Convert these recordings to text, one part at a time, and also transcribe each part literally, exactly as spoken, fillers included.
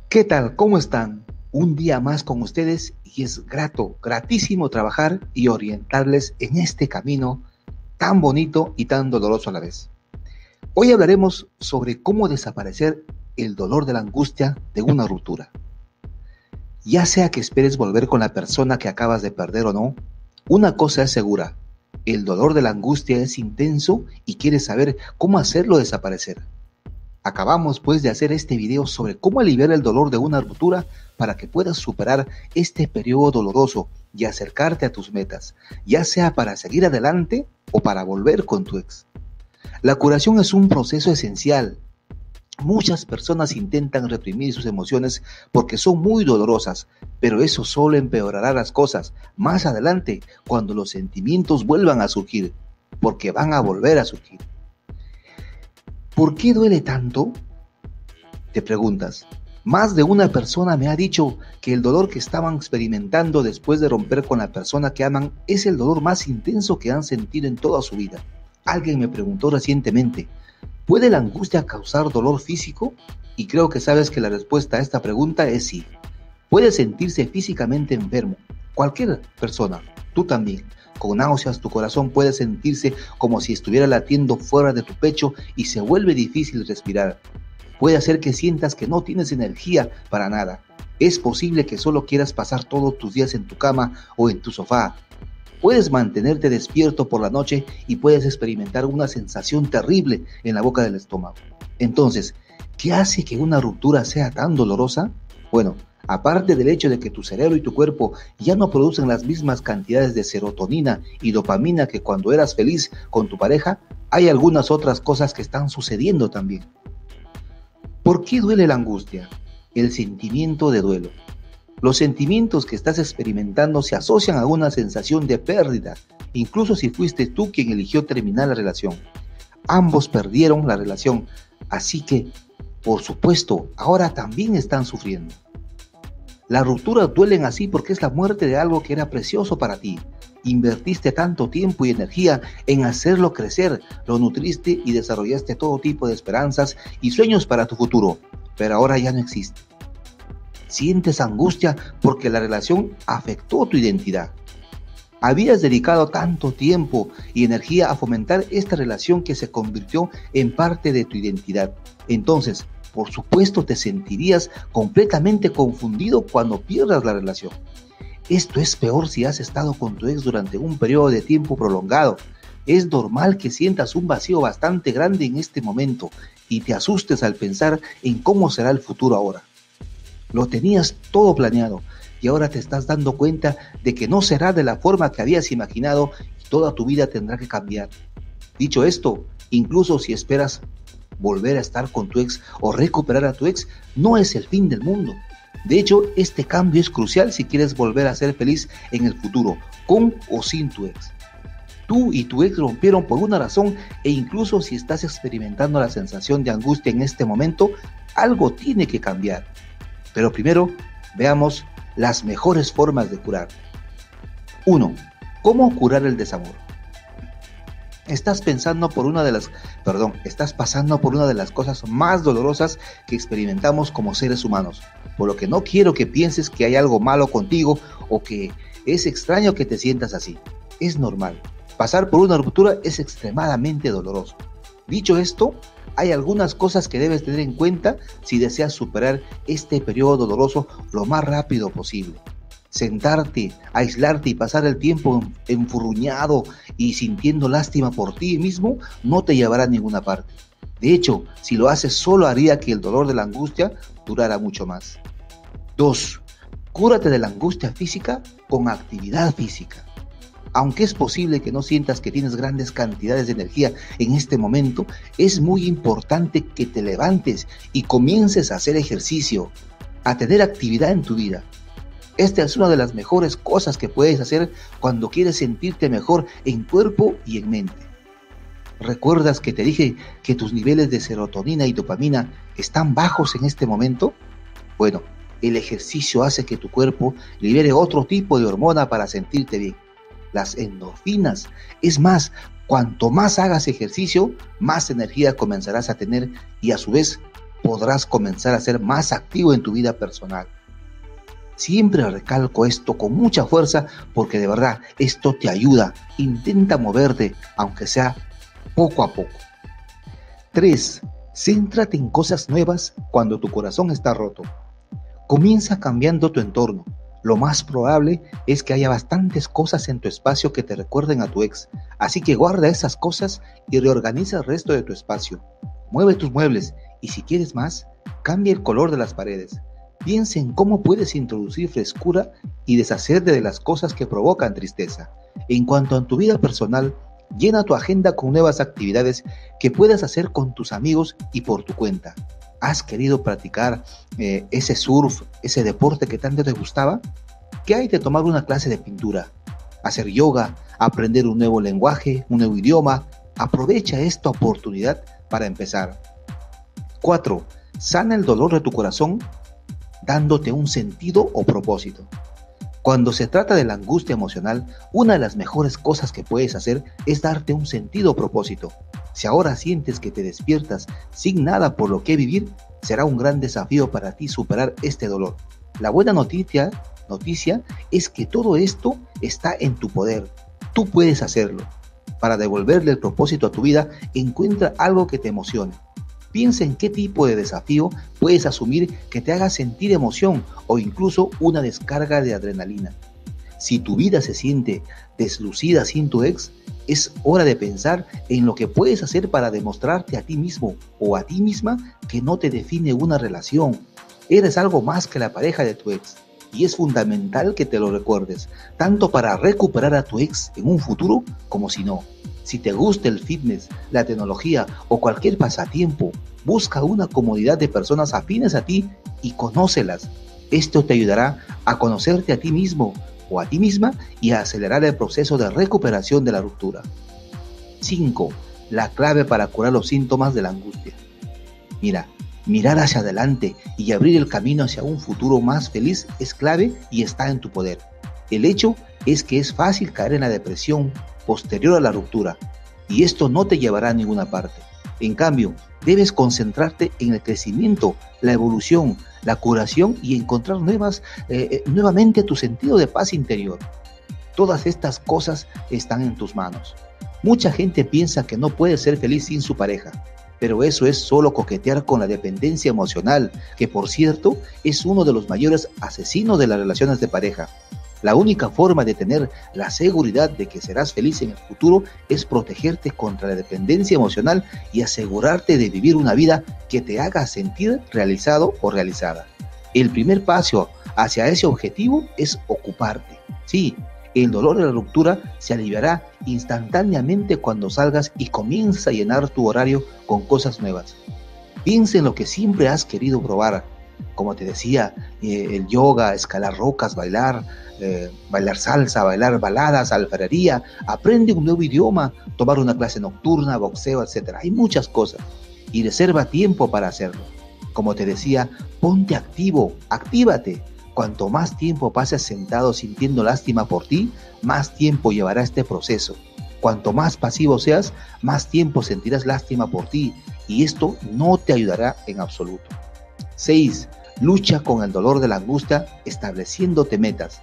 ¿Qué tal? ¿Cómo están? Un día más con ustedes y es grato, gratísimo trabajar y orientarles en este camino tan bonito y tan doloroso a la vez. Hoy hablaremos sobre cómo desaparecer el dolor de la angustia de una ruptura. Ya sea que esperes volver con la persona que acabas de perder o no, una cosa es segura, el dolor de la angustia es intenso y quieres saber cómo hacerlo desaparecer. Acabamos pues de hacer este video sobre cómo aliviar el dolor de una ruptura para que puedas superar este periodo doloroso y acercarte a tus metas, ya sea para seguir adelante o para volver con tu ex. La curación es un proceso esencial. Muchas personas intentan reprimir sus emociones porque son muy dolorosas, pero eso solo empeorará las cosas más adelante cuando los sentimientos vuelvan a surgir, porque van a volver a surgir. ¿Por qué duele tanto? Te preguntas. Más de una persona me ha dicho que el dolor que estaban experimentando después de romper con la persona que aman es el dolor más intenso que han sentido en toda su vida. Alguien me preguntó recientemente, ¿puede la angustia causar dolor físico? Y creo que sabes que la respuesta a esta pregunta es sí. Puede sentirse físicamente enfermo. Cualquier persona, tú también. Con náuseas, tu corazón puede sentirse como si estuviera latiendo fuera de tu pecho y se vuelve difícil respirar. Puede hacer que sientas que no tienes energía para nada. Es posible que solo quieras pasar todos tus días en tu cama o en tu sofá. Puedes mantenerte despierto por la noche y puedes experimentar una sensación terrible en la boca del estómago. Entonces, ¿qué hace que una ruptura sea tan dolorosa? Bueno, aparte del hecho de que tu cerebro y tu cuerpo ya no producen las mismas cantidades de serotonina y dopamina que cuando eras feliz con tu pareja, hay algunas otras cosas que están sucediendo también. ¿Por qué duele la angustia? El sentimiento de duelo. Los sentimientos que estás experimentando se asocian a una sensación de pérdida, incluso si fuiste tú quien eligió terminar la relación. Ambos perdieron la relación, así que, por supuesto, ahora también están sufriendo. Las rupturas duelen así porque es la muerte de algo que era precioso para ti. Invertiste tanto tiempo y energía en hacerlo crecer, lo nutriste y desarrollaste todo tipo de esperanzas y sueños para tu futuro, pero ahora ya no existe. Sientes angustia porque la relación afectó tu identidad. Habías dedicado tanto tiempo y energía a fomentar esta relación que se convirtió en parte de tu identidad. Entonces, por supuesto, te sentirías completamente confundido cuando pierdas la relación. Esto es peor si has estado con tu ex durante un periodo de tiempo prolongado. Es normal que sientas un vacío bastante grande en este momento y te asustes al pensar en cómo será el futuro ahora. Lo tenías todo planeado y ahora te estás dando cuenta de que no será de la forma que habías imaginado y toda tu vida tendrá que cambiar. Dicho esto, incluso si esperas volver a estar con tu ex o recuperar a tu ex, no es el fin del mundo. De hecho, este cambio es crucial si quieres volver a ser feliz en el futuro, con o sin tu ex. Tú y tu ex rompieron por una razón e incluso si estás experimentando la sensación de angustia en este momento, algo tiene que cambiar. Pero primero, veamos las mejores formas de curar. uno. ¿Cómo curar el desamor? Estás pensando por una de las, perdón, estás pasando por una de las cosas más dolorosas que experimentamos como seres humanos, por lo que no quiero que pienses que hay algo malo contigo o que es extraño que te sientas así. Es normal. Pasar por una ruptura es extremadamente doloroso. Dicho esto, hay algunas cosas que debes tener en cuenta si deseas superar este periodo doloroso lo más rápido posible. Sentarte, aislarte y pasar el tiempo enfurruñado y sintiendo lástima por ti mismo no te llevará a ninguna parte. De hecho, si lo haces solo haría que el dolor de la angustia durara mucho más. dos. Cúrate de la angustia física con actividad física. Aunque es posible que no sientas que tienes grandes cantidades de energía en este momento, es muy importante que te levantes y comiences a hacer ejercicio, a tener actividad en tu vida. Esta es una de las mejores cosas que puedes hacer cuando quieres sentirte mejor en cuerpo y en mente. ¿Recuerdas que te dije que tus niveles de serotonina y dopamina están bajos en este momento? Bueno, el ejercicio hace que tu cuerpo libere otro tipo de hormona para sentirte bien. Las endorfinas. Es más, cuanto más hagas ejercicio, más energía comenzarás a tener y a su vez podrás comenzar a ser más activo en tu vida personal. Siempre recalco esto con mucha fuerza porque de verdad esto te ayuda. Intenta moverte, aunque sea poco a poco. tres. Céntrate en cosas nuevas cuando tu corazón está roto. Comienza cambiando tu entorno. Lo más probable es que haya bastantes cosas en tu espacio que te recuerden a tu ex. Así que guarda esas cosas y reorganiza el resto de tu espacio. Mueve tus muebles y si quieres más, cambia el color de las paredes. Piensa en cómo puedes introducir frescura y deshacerte de las cosas que provocan tristeza. En cuanto a tu vida personal, llena tu agenda con nuevas actividades que puedas hacer con tus amigos y por tu cuenta. ¿Has querido practicar eh, ese surf, ese deporte que tanto te gustaba? ¿Qué hay de tomar una clase de pintura? Hacer yoga, aprender un nuevo lenguaje, un nuevo idioma. Aprovecha esta oportunidad para empezar. cuatro. Sana el dolor de tu corazón dándote un sentido o propósito. Cuando se trata de la angustia emocional, una de las mejores cosas que puedes hacer es darte un sentido o propósito. Si ahora sientes que te despiertas sin nada por lo que vivir, será un gran desafío para ti superar este dolor. La buena noticia, noticia es que todo esto está en tu poder. Tú puedes hacerlo. Para devolverle el propósito a tu vida, encuentra algo que te emocione. Piensa en qué tipo de desafío puedes asumir que te haga sentir emoción o incluso una descarga de adrenalina. Si tu vida se siente deslucida sin tu ex, es hora de pensar en lo que puedes hacer para demostrarte a ti mismo o a ti misma que no te define una relación. Eres algo más que la pareja de tu ex y es fundamental que te lo recuerdes, tanto para recuperar a tu ex en un futuro como si no. Si te gusta el fitness, la tecnología o cualquier pasatiempo, busca una comunidad de personas afines a ti y conócelas. Esto te ayudará a conocerte a ti mismo o a ti misma y a acelerar el proceso de recuperación de la ruptura. cinco. La clave para curar los síntomas de la angustia. Mira, mirar hacia adelante y abrir el camino hacia un futuro más feliz es clave y está en tu poder. El hecho es que es fácil caer en la depresión posterior a la ruptura y esto no te llevará a ninguna parte. En cambio, debes concentrarte en el crecimiento, la evolución, la curación y encontrar nuevas, eh, nuevamente tu sentido de paz interior. Todas estas cosas están en tus manos. Mucha gente piensa que no puede ser feliz sin su pareja, pero eso es solo coquetear con la dependencia emocional, que por cierto es uno de los mayores asesinos de las relaciones de pareja. La única forma de tener la seguridad de que serás feliz en el futuro es protegerte contra la dependencia emocional y asegurarte de vivir una vida que te haga sentir realizado o realizada. El primer paso hacia ese objetivo es ocuparte. Sí, el dolor de la ruptura se aliviará instantáneamente cuando salgas y comiences a llenar tu horario con cosas nuevas. Piensa en lo que siempre has querido probar. Como te decía, eh, el yoga, escalar rocas, bailar, eh, bailar salsa, bailar baladas, alfarería, aprende un nuevo idioma, tomar una clase nocturna, boxeo, etcétera. Hay muchas cosas y reserva tiempo para hacerlo. Como te decía, ponte activo, actívate. Cuanto más tiempo pases sentado sintiendo lástima por ti, más tiempo llevará este proceso. Cuanto más pasivo seas, más tiempo sentirás lástima por ti y esto no te ayudará en absoluto. seis. Lucha con el dolor de la angustia estableciéndote metas.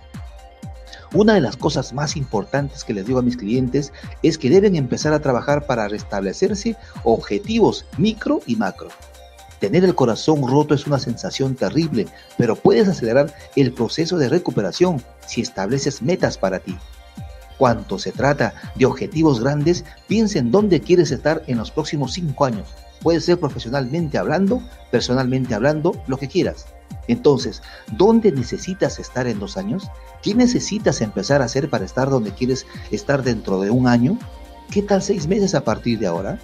Una de las cosas más importantes que les digo a mis clientes es que deben empezar a trabajar para restablecerse objetivos micro y macro. Tener el corazón roto es una sensación terrible, pero puedes acelerar el proceso de recuperación si estableces metas para ti. Cuando se trata de objetivos grandes, piensa en dónde quieres estar en los próximos cinco años. Puede ser profesionalmente hablando, personalmente hablando, lo que quieras. Entonces, ¿dónde necesitas estar en dos años? ¿Qué necesitas empezar a hacer para estar donde quieres estar dentro de un año? ¿Qué tal seis meses a partir de ahora?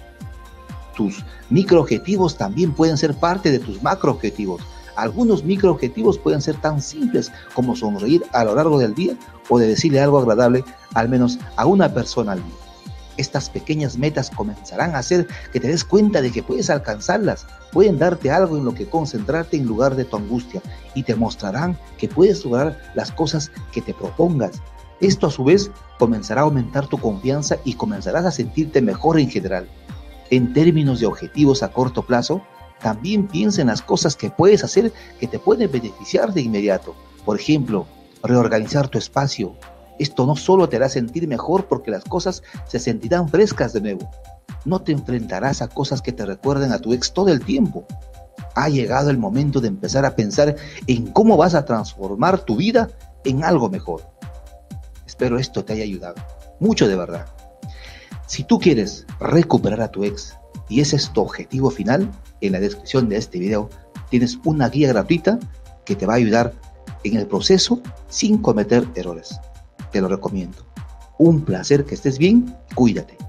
Tus microobjetivos también pueden ser parte de tus macroobjetivos. Algunos microobjetivos pueden ser tan simples como sonreír a lo largo del día o de decirle algo agradable al menos a una persona al día. Estas pequeñas metas comenzarán a hacer que te des cuenta de que puedes alcanzarlas, pueden darte algo en lo que concentrarte en lugar de tu angustia y te mostrarán que puedes lograr las cosas que te propongas. Esto a su vez comenzará a aumentar tu confianza y comenzarás a sentirte mejor en general. En términos de objetivos a corto plazo, También piensa en las cosas que puedes hacer que te pueden beneficiar de inmediato. Por ejemplo, reorganizar tu espacio. Esto no solo te hará sentir mejor porque las cosas se sentirán frescas de nuevo. No te enfrentarás a cosas que te recuerden a tu ex todo el tiempo. Ha llegado el momento de empezar a pensar en cómo vas a transformar tu vida en algo mejor. Espero esto te haya ayudado. Mucho de verdad. Si tú quieres recuperar a tu ex y ese es tu objetivo final, en la descripción de este video tienes una guía gratuita que te va a ayudar en el proceso sin cometer errores. Te lo recomiendo. Un placer, que estés bien, cuídate.